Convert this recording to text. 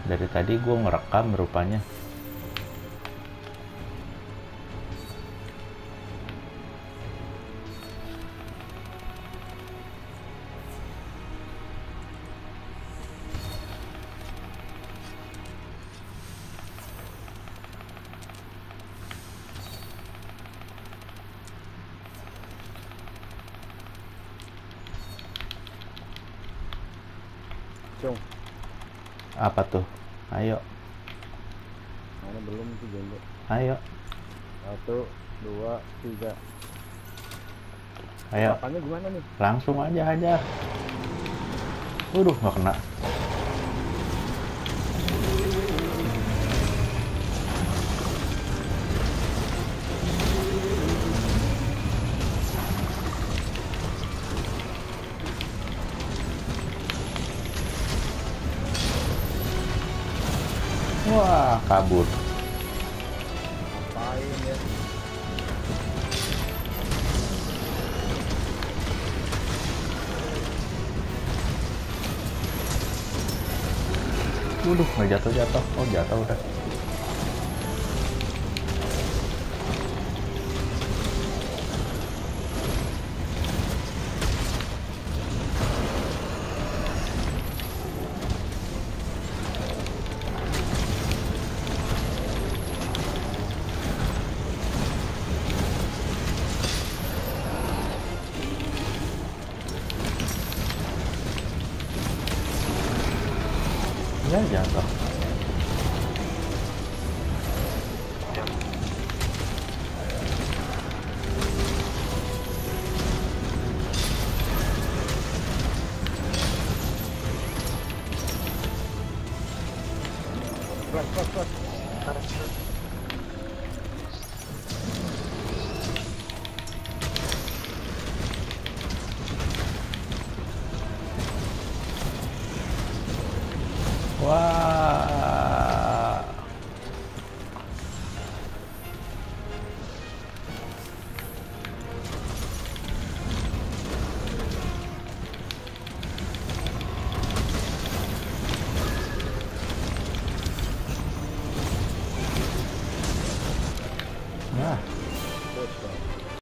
Dari tadi gue ngerekam rupanya. Cung, Apa tuh? Ayo, mana belum tuh jenggot. ayo, 1, 2, 3. ayo. Tembakannya gimana nih? Langsung aja hajar. Waduh, nggak kena. Wah, kabur. Ngapain ya? Waduh, nggak jatuh-jatuh. Oh, jatuh udah. Ya, jatuh. Plus.